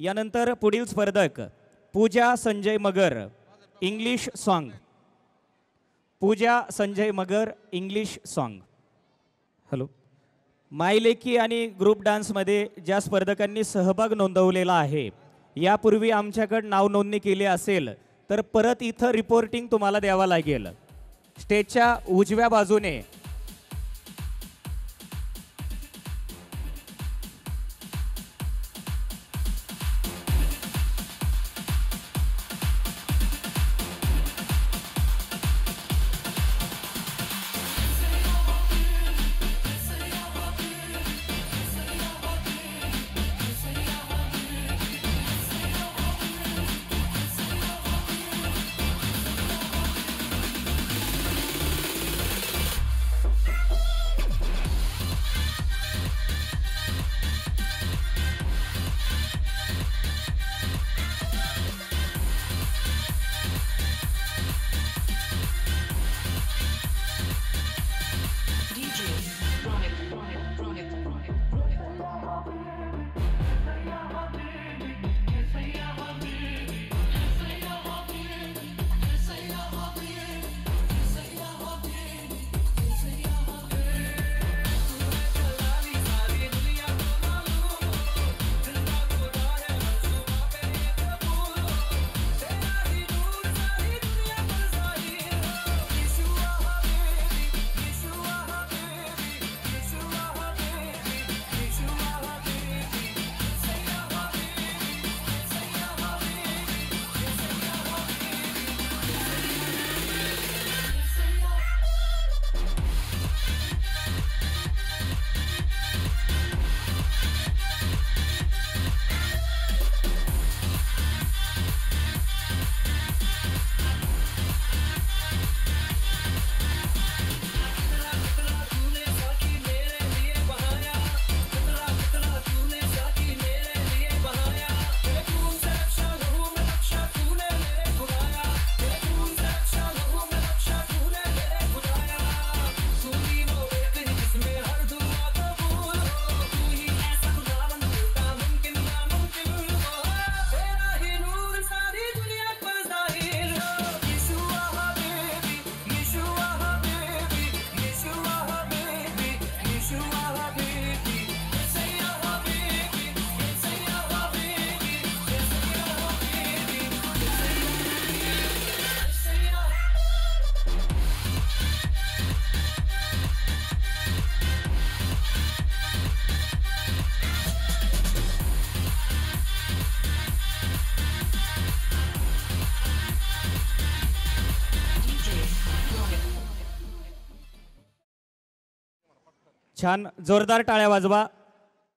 यानंतर पुढील स्पर्धक पूजा संजय मगर इंग्लिश सॉन्ग। पूजा संजय मगर इंग्लिश सॉन्ग। हॅलो, मायलेकी आणि ग्रुप डान्समध्ये ज्या स्पर्धकांनी सहभाग नोंदवलेला आहे, यापूर्वी आमच्याकडे नाव नोंदणी केली असेल तर परत इथं रिपोर्टिंग तुम्हाला द्यावा लागेल। स्टेजच्या उजव्या बाजूने छान जोरदार टाळ्या वाजवा।